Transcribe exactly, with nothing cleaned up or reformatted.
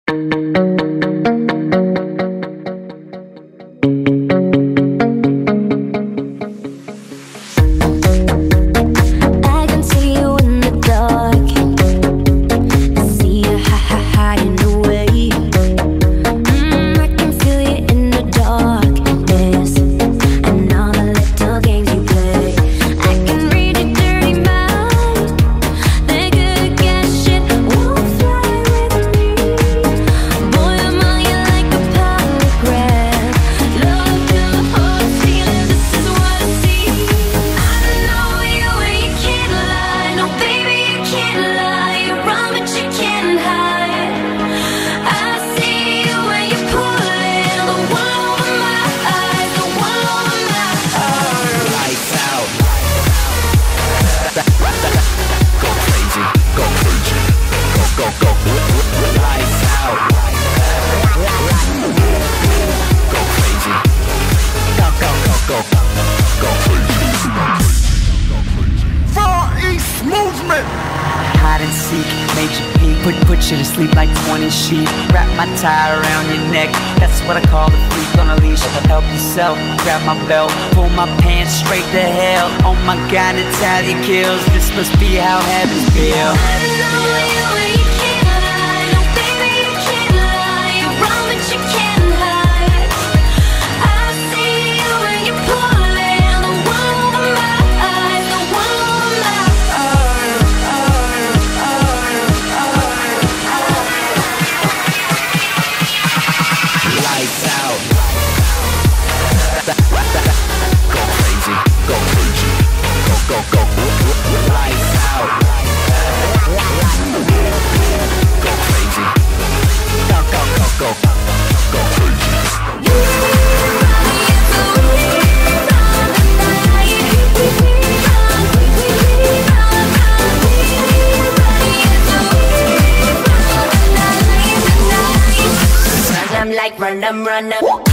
Hide and seek, made you peek, put, put you to sleep like twenty sheep. Wrap my tie around your neck, that's what I call the freak on a leash. Help yourself, grab my belt, pull my pants straight to hell. Oh my God, Natalia kills, this must be how heavens feel. I'm like run them, run them.